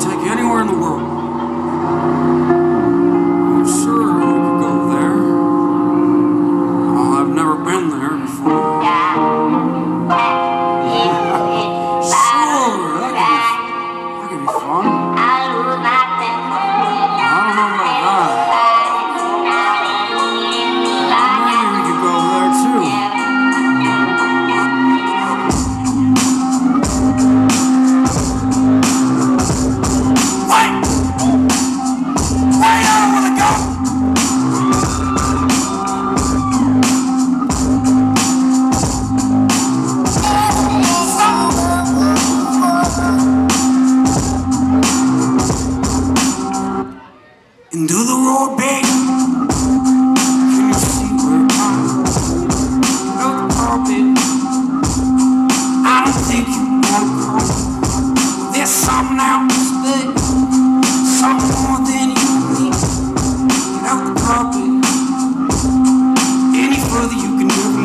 take you anywhere in the world. I'm sure we could go there. I've never been there before. Sure, that could be fun. I don't know about that. Maybe we could go there too. Into the road, babe. Can you see where I'm? No carpet. I don't think you wanna come. There's something else, babe. Something more than you need. Get out the carpet. Any further you can never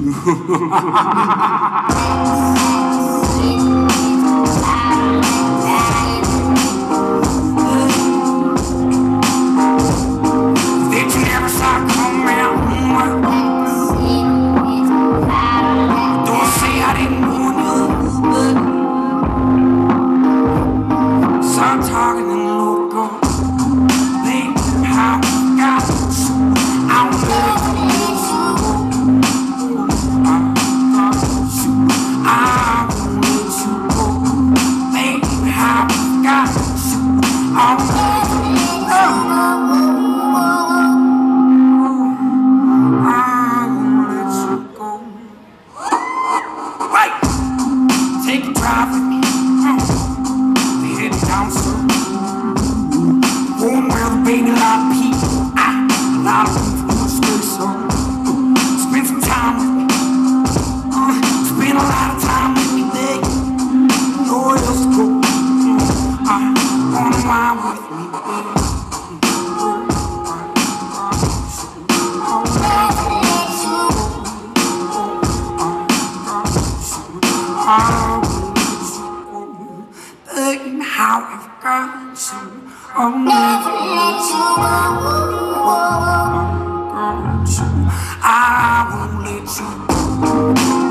how I've got you, I'll never let you go. I won't let you go.